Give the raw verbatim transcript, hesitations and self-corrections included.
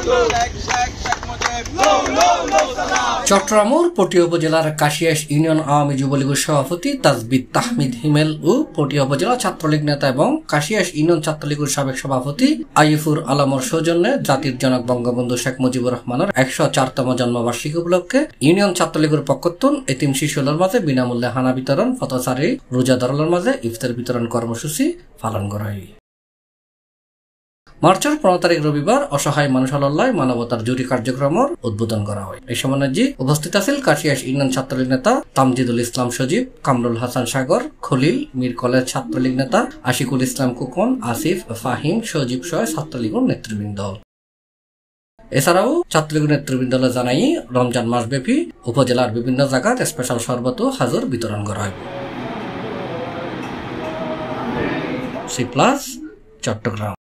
চট্টগ্রামের পটিয়া উপজেলার কাশিয়াস ইউনিয়ন আওয়ামী যুবলীগের সভাপতি তাজবিদ তাহমিদ হিমেল ও পটিয়া উপজেলা ছাত্রলীগ নেতা এবং কাশিয়াস ইউনিয়ন ছাত্রলীগের সাবেক সভাপতি আইফুর আলমর সৌজন্যে জাতির জনক বঙ্গবন্ধু শেখ মুজিবুর রহমানের একশো চারতম জন্মবার্ষিকী উপলক্ষে ইউনিয়ন ছাত্রলীগের পক্ষতুন এতিম শিশুদের মাঝে বিনামূল্যে হানা বিতরণ, ফতোসারি রোজাদারদের মাঝে ইফতার বিতরণ কর্মসূচি পালন করা হয়। মার্চের পনেরো তারিখ রবিবার অসহায় মানুষালয় মানবতার জরুরি কার্যক্রমের উদ্বোধন করা হয়। এই সময় উপস্থিত আছেন কাশিয়াস ইউনিয়ন ছাত্রলীগ নেতা তামজিদুল ইসলাম সজীব, কামরুল হাসান সাগর, খলিল, মীর কলেজ ছাত্রলীগ নেতা আশিকুল ইসলাম কুকন, আসিফ, ফাহিম, সজীব সহ ছাত্রলীগের নেতৃবৃন্দ। এছাড়াও ছাত্রলীগ নেতৃবৃন্দ জানাই রমজান মাসব্যাপী উপজেলার বিভিন্ন জায়গায় স্পেশাল শরবত ও হাজর বিতরণ করা হয়। C plus Chittagong.